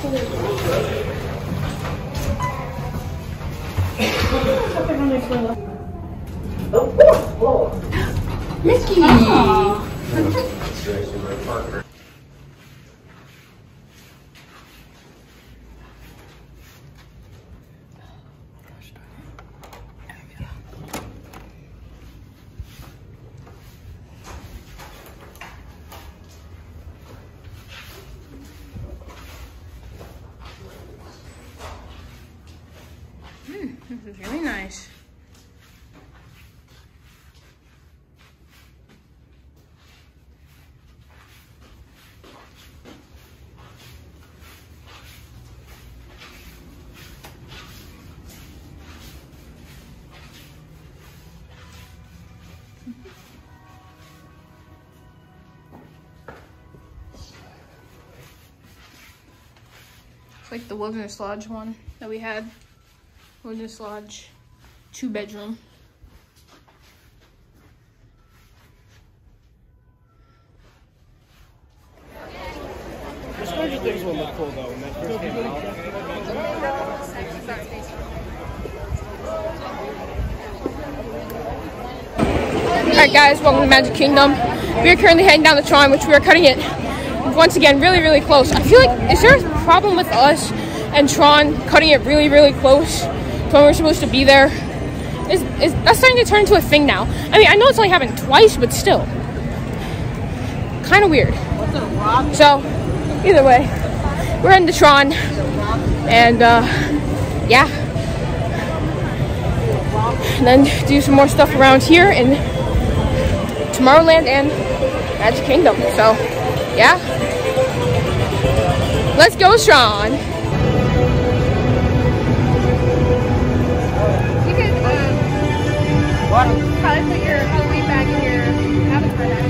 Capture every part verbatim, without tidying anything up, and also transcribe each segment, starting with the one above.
Mickey! Mm, this is really nice. It's like the Wilderness Lodge one that we had. Wilderness Lodge, two bedroom. The Stranger Things one looked cool though when that first came out. Alright guys, welcome to Magic Kingdom. We are currently heading down the Tron, which we are cutting it once again really, really close. I feel like, is there a problem with us and Tron cutting it really, really close to when we're supposed to be there? Is, is that's starting to turn into a thing now? I mean, I know it's only happened twice, but still. Kind of weird. So, either way, we're in the Tron, and uh, yeah. And then do some more stuff around here in Tomorrowland and Magic Kingdom. So, yeah. Let's go, Tron. You could um, What? probably put your Halloween bag in your Avatar bag.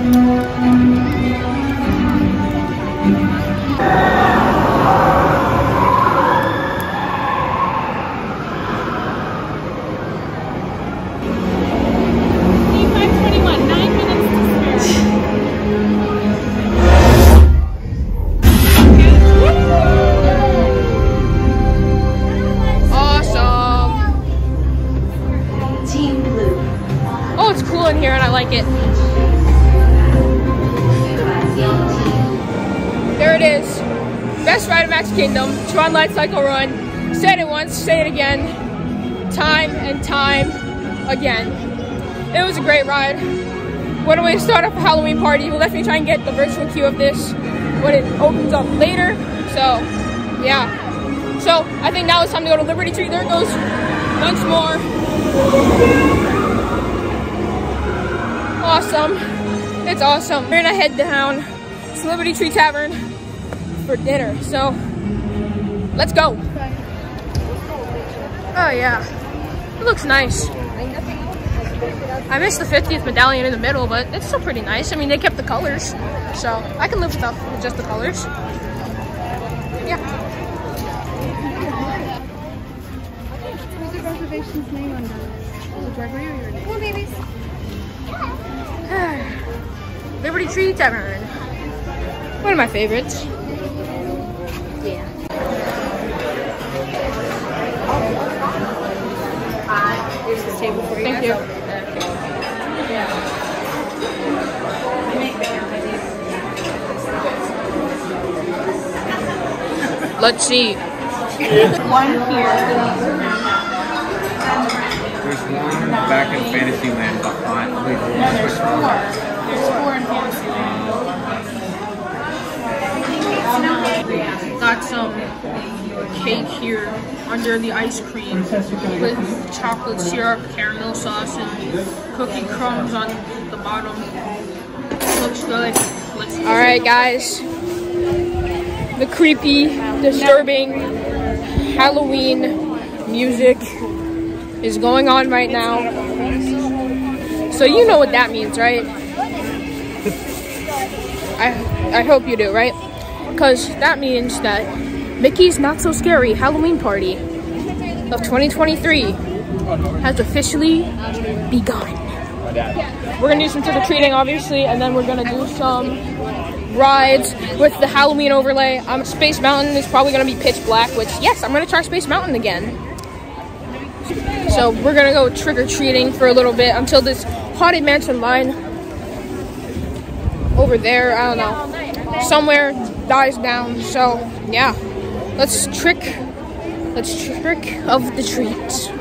Here and I like it. There it is. Best ride of Magic Kingdom. Tron Light Cycle Run. Said it once, say it again. Time and time again. It was a great ride. What a way to start off a Halloween party. We'll definitely try and get the virtual queue of this when it opens up later. So, yeah. So, I think now it's time to go to Liberty Tree. There it goes once more. Awesome. It's awesome. We're gonna head down to Liberty Tree Tavern for dinner. So let's go. Oh yeah. It looks nice. I missed the fiftieth medallion in the middle, but it's still pretty nice. I mean, they kept the colors. So I can live with, the, with just the colors. Yeah. What's your reservation's name under? The Gregory or your name? Come on, babies. Liberty Tree Tavern. One of my favorites. Yeah. Here's the table for you. Thank you. Let's see. One here. There's one back in Fantasyland behind. Wait, There's four. There's four in Fantasyland. Got some cake here under the ice cream with chocolate syrup, caramel sauce, and cookie crumbs on the bottom. Looks good. Let's All right, guys. The creepy, disturbing Halloween music is going on right now. So you know what that means, right? I I hope you do, right? Because that means that Mickey's Not So Scary Halloween Party of twenty twenty-three has officially begun. We're gonna do some trick-or-treating, obviously, and then we're gonna do some rides with the Halloween overlay. Um, Space Mountain is probably going to be pitch black, which, yes, I'm going to try Space Mountain again. So we're going to go trick-or-treating for a little bit until this Haunted Mansion line over there, I don't know, somewhere dies down. So, yeah, let's trick, let's trick of the treat.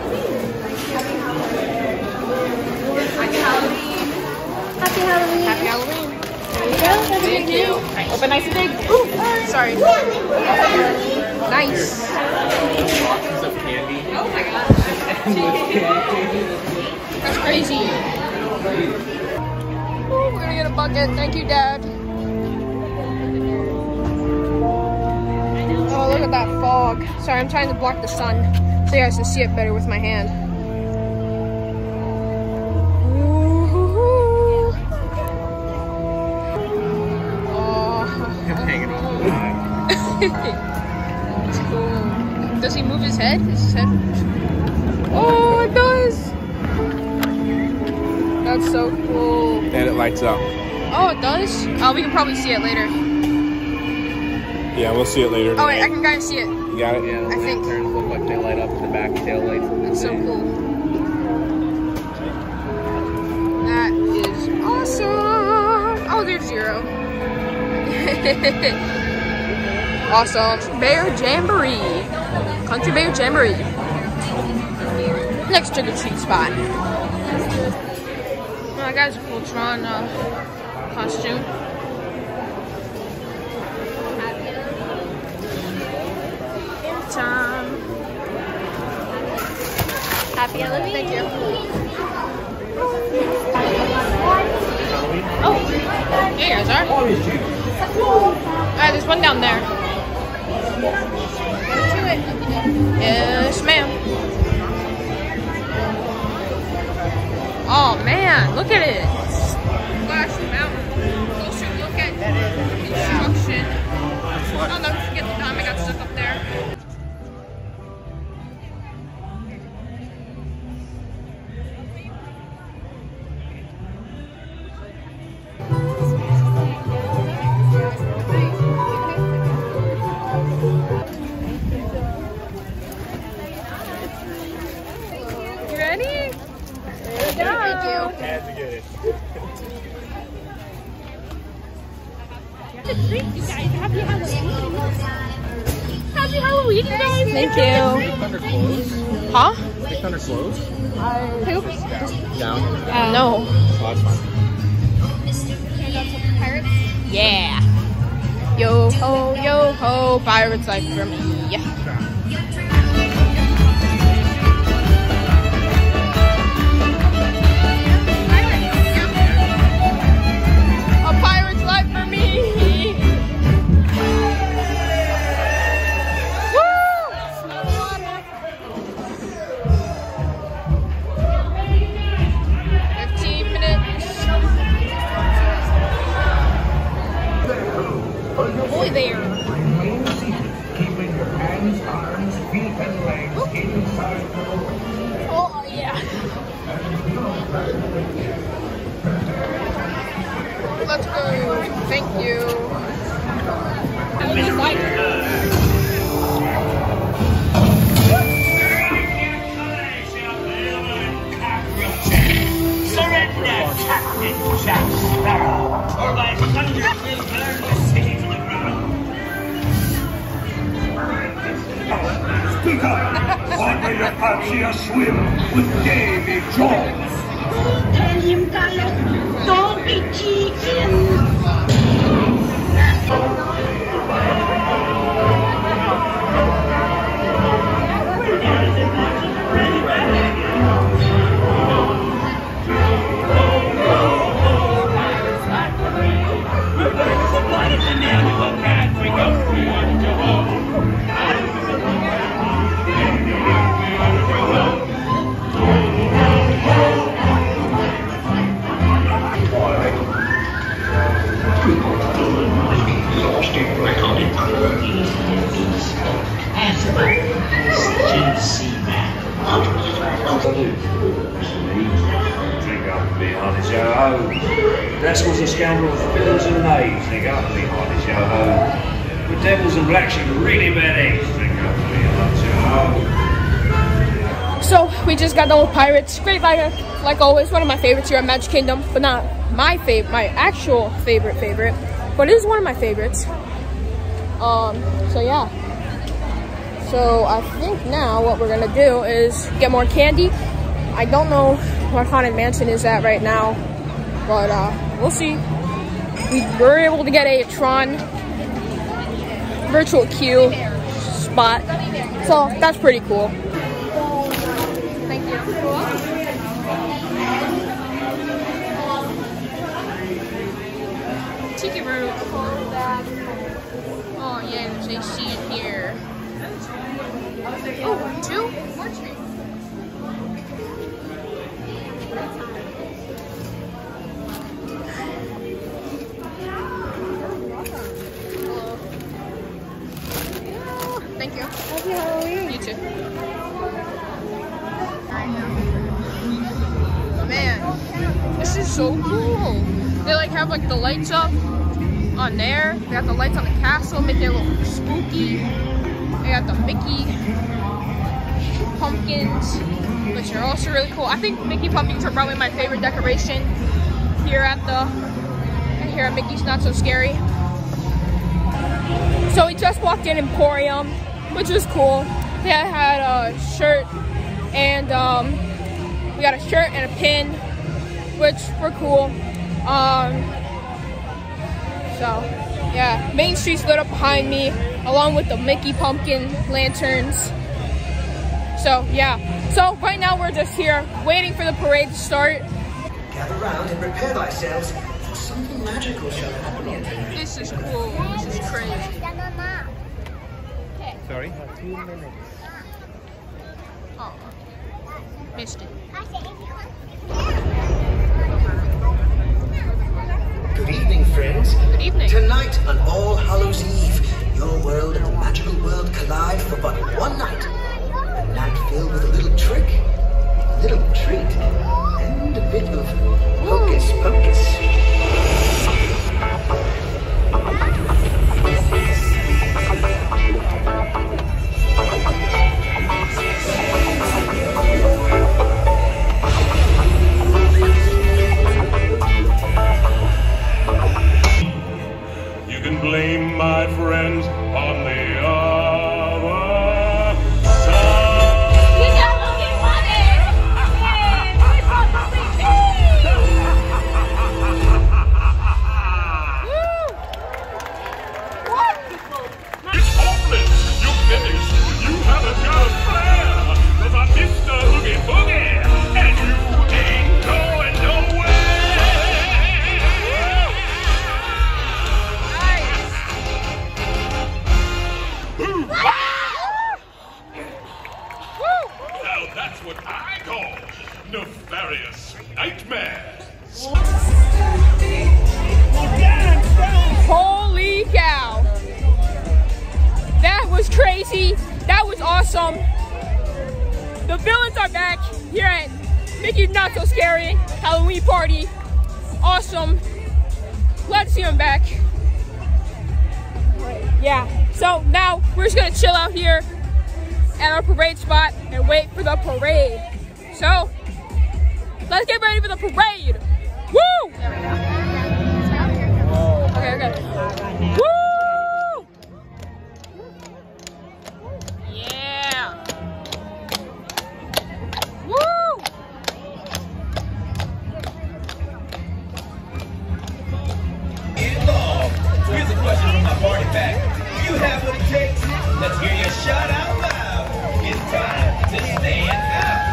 Happy Halloween. Happy Halloween. Happy Halloween. There you go. Thank you. Open nice and big. Ooh, sorry. Nice. Boxes of candy. Oh my gosh. That's crazy. Ooh, we're gonna get a bucket. Thank you, Dad. Oh, look at that fog. Sorry, I'm trying to block the sun so you guys can see it better with my hand. Ooh. Oh. Hanging on the line. It's cool. Does he move his head? Is his head? Oh, it does. That's so cool. And it lights up. Oh, it does? Oh, we can probably see it later. Yeah, we'll see it later. Oh, wait, I can kind of see it. You got it? Yeah, the I think- lanterns look like they light up in the back tail lights. That's so cool. That is awesome. Oh, there's Zero. Awesome. Bear Jamboree. Country Bear Jamboree. Next trick-or-treat spot. Oh, that guy's a cool Tron uh, costume. Time. Happy Halloween. Thank you. Oh. There you guys are. Alright, there's one down there. Get to it. Yes, ma'am. Oh man, look at it. Splash Mountain. Closer look at construction. I'll never forget the time I got stuck up there. You ready? Thank you. Had to get it. Happy Halloween. Happy Halloween, you guys. Thank you. Big Thunder clothes. Huh? Big Thunder clothes. Who? Down. Uh, no. Oh, that's fine. Pirates. Yeah. Yo ho, yo ho, pirate's life for me. A pirate's life for me. Woo! Fifteen minutes. Boy there. Keeping your hands, arms, feet, and legs inside the hole. Oh yeah. Let's go. Thank you. Surrender, Captain Jack Sparrow, or by thunder we'll burn the city to the ground. Speak up! Why may your Archia swim with Davy Jones? Tell him, Carlos, don't be cheating. got to be honest, yo-ho. Rascals and scoundrels, villains and knaves, they got to be honest, yo-ho. The devils and black sheep are really bad eggs, they got to be honest, yo-ho. So we just got done with Pirates. Great rider, like always. One of my favorites here at Magic Kingdom, but not my favorite, my actual favorite favorite, but it is one of my favorites. Um, so yeah. So I think now what we're gonna do is get more candy. I don't know what Haunted Mansion is at right now, but uh, we'll see. We were able to get a Tron virtual queue spot, so that's pretty cool. Thank you. Tiki room. Oh yeah, there's A C in here. Oh, two? More trees. Thank you. Happy Halloween. You too. Man, this is so cool. They like have like the lights up on there. They got the lights on the castle, make it look spooky. They got the Mickey pumpkins, which are also really cool. I think Mickey pumpkins are probably my favorite decoration here at the here at Mickey's Not So Scary. So we just walked in Emporium, which was cool. They had a shirt and um, we got a shirt and a pin, which were cool. Um, so yeah, Main Street's lit up behind me, along with the Mickey pumpkin lanterns. So yeah, so right now we're just here waiting for the parade to start. Gather round and prepare thyselves for something magical shall happen here. This is cool. This is crazy. Sorry? Two minutes. Oh, missed it. Good evening, friends. Good evening. Tonight on All Hallows Eve, your world and the magical world collide for but one night. A night filled with a little trick, a little treat, and a bit of hocus pocus. You can blame my friends on the other side. We got looking money! Yay! We probably It's hopeless! You finished! You haven't got a flair! Cause I'm Mister Oogie Boogie! And you ain't going nowhere! Now that's what I call nefarious nightmares! Holy cow! That was crazy. That was awesome. The villains are back here at Mickey's Not So Scary Halloween Party. Awesome. Glad to see them back. Yeah. So now we're just gonna chill out here at our parade spot and wait for the parade. So let's get ready for the parade. Woo! There we go. Okay, okay. Woo! Yeah. Woo! Here's a question from my party pack. Do you have what it takes? Let's hear your shout out loud. It's time to stand out.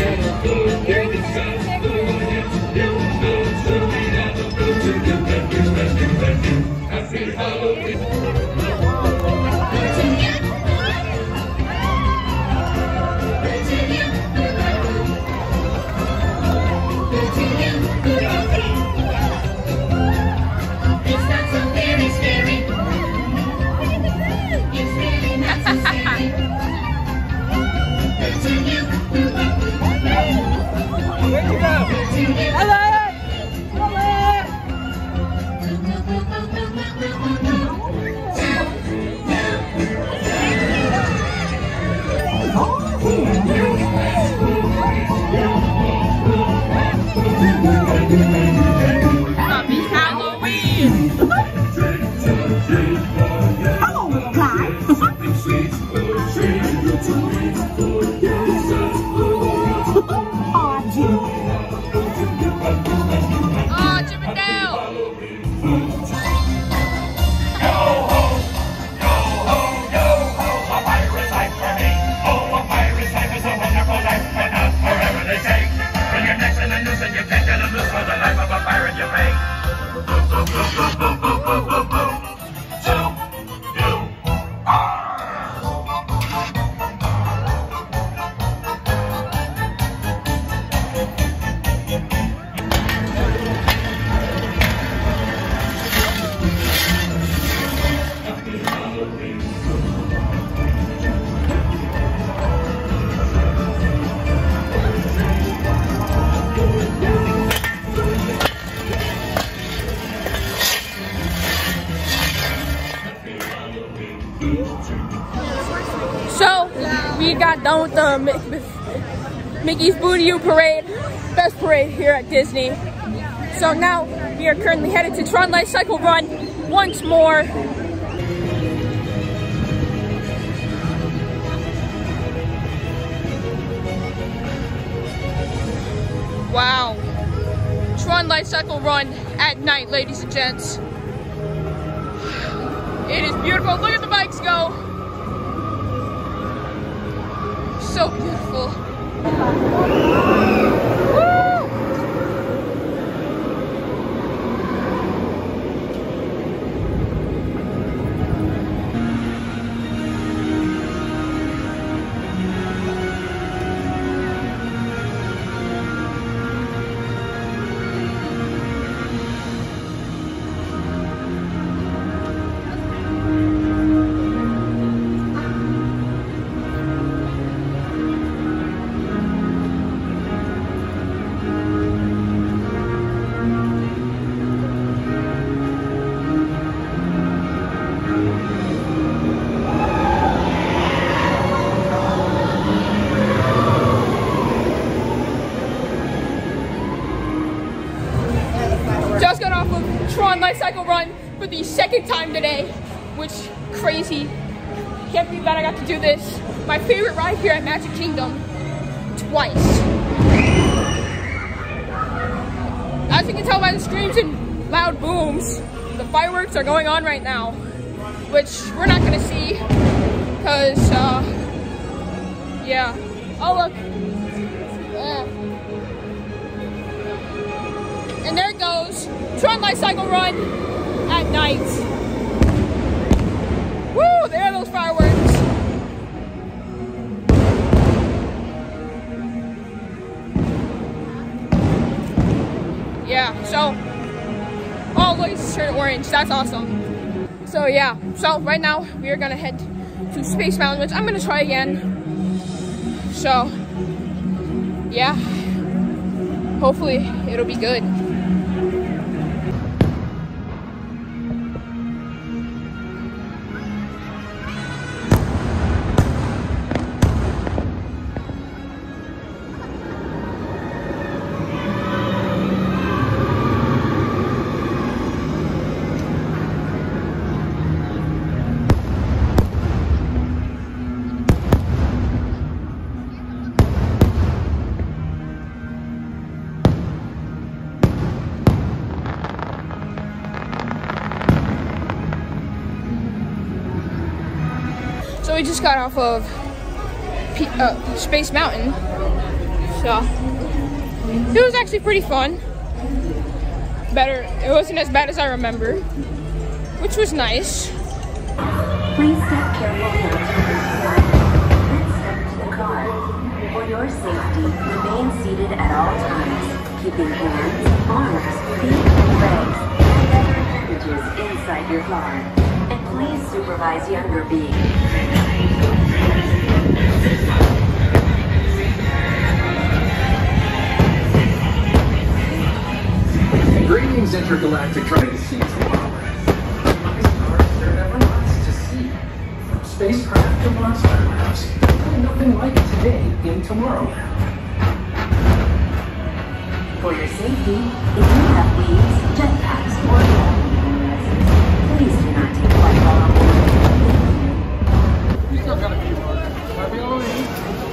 Here for Mickey's Booty You Parade, best parade here at Disney. So now we are currently headed to Tron Light Cycle Run once more. Wow. Tron Light Cycle Run at night, ladies and gents. It is beautiful. Look at the bikes go. So beautiful. Just got off of Tron Light Cycle Run for the second time today, which crazy. Can't believe that I got to do this. My favorite ride here at Magic Kingdom, twice. As you can tell by the screams and loud booms, the fireworks are going on right now, which we're not gonna see, cause uh, yeah. Oh look. Uh, And there it goes, Tron Light Cycle Run at night. Woo, there are those fireworks. Yeah, so, oh look, it's turned orange, that's awesome. So yeah, so right now we are gonna head to Space Mountain, which I'm gonna try again. So, yeah, hopefully it'll be good. So we just got off of P uh, Space Mountain, so it was actually pretty fun. Better, it wasn't as bad as I remember, which was nice. Please step carefully onto the side, then step into the car. For your safety, remain seated at all times, keeping hands, arms, feet, legs, and other appendages inside your car. And please supervise younger beings. Greetings, intergalactic trying to see tomorrow. My stars, there never lots to see. From spacecraft to bonfire labs. Nothing like it today in Tomorrowland. For your safety, if you have wings, jetpacks, or traveling cameras, please do not take flight while on board. We still got a few more. Happy Halloween.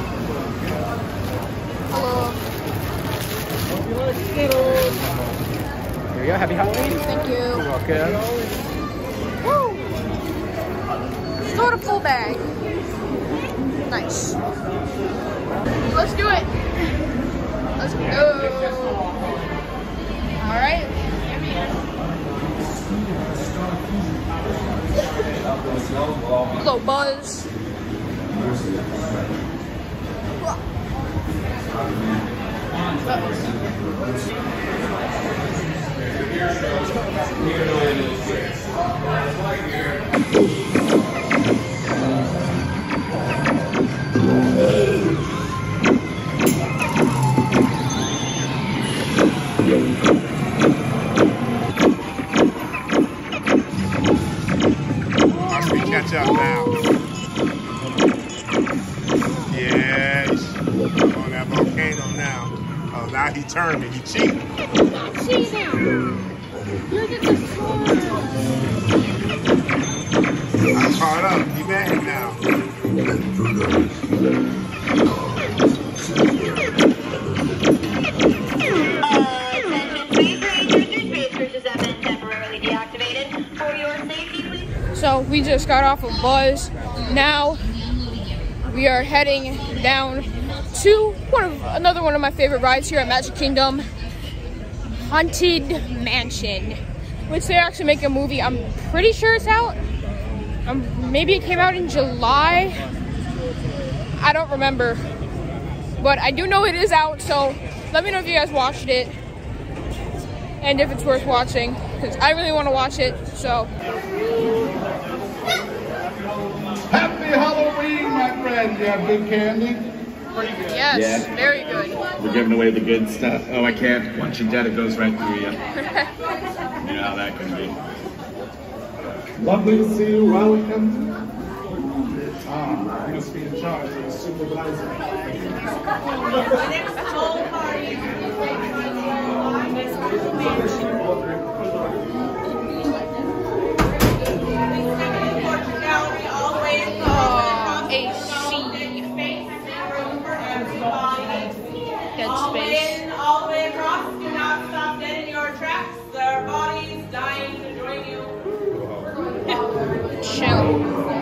Hello. Hope you like Skittles. Here we go. Happy Halloween. Thank you. You're welcome. Woo! Sort of full bag. Nice. Let's do it. Let's go. All right. Hello, Buzz. Catch up now. Yeah. now he turned and he cheated. I'm not cheating. Look at the score. I'm caught up. He mad now. So we just got off of Buzz. Now we are heading down to one of another one of my favorite rides here at Magic Kingdom, Haunted Mansion, which they're actually making a movie. I'm pretty sure it's out. Um, maybe it came out in July. I don't remember, but I do know it is out. So let me know if you guys watched it and if it's worth watching, because I really want to watch it. So happy Halloween, my friend. You have good candy? Pretty good. Yes, yeah. Very good. We're giving away the good stuff. Oh, I can't. Once you get it, it goes right through you. You know how that can be. Lovely to see you. Welcome. Ah, you must be in charge of the supervisor. Oh, A C. Dead space. All the way across. Do not stop dead in your tracks. Their bodies dying to join you. Chill.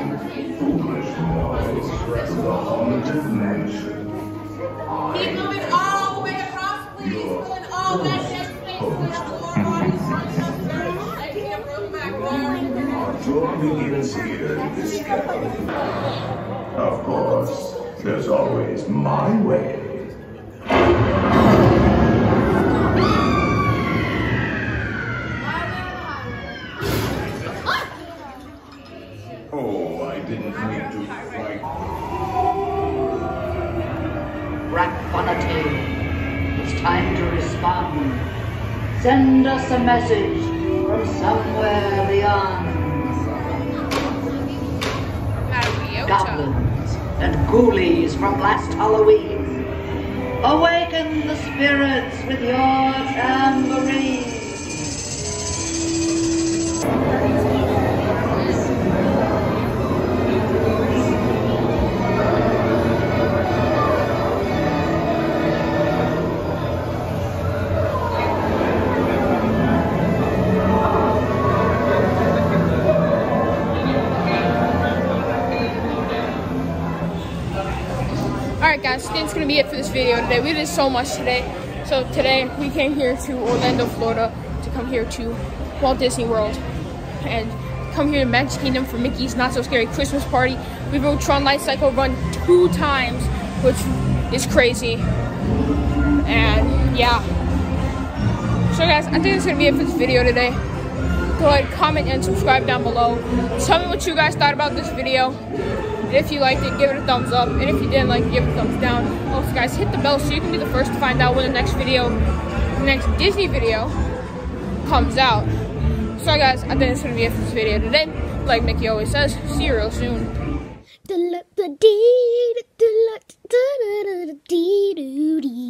Keep moving all the way across, please. Fill in all that dead space. We have more bodies joining us. I can't roll back there. Our tour begins here in this cabin. Of course, there's always my way. Oh, I didn't mean to frighten. Rachmaninoff, it's time to respond. Send us a message from somewhere beyond. Goblins and ghoulies from last Halloween, awaken the spirits with your tambourine. Alright guys, I think it's going to be it for this video today. We did so much today. So today we came here to Orlando, Florida to come here to Walt Disney World and come here to Magic Kingdom for Mickey's Not So Scary Christmas Party. We rode Tron Light Cycle Run two times, which is crazy. And yeah. So guys, I think that's going to be it for this video today. Go ahead, comment, and subscribe down below. Tell me what you guys thought about this video. If you liked it, give it a thumbs up. And if you didn't like it, give it a thumbs down. Also, guys, hit the bell so you can be the first to find out when the next video, the next Disney video comes out. So, guys, I think it's going to be it for this video today. Like Mickey always says, see you real soon.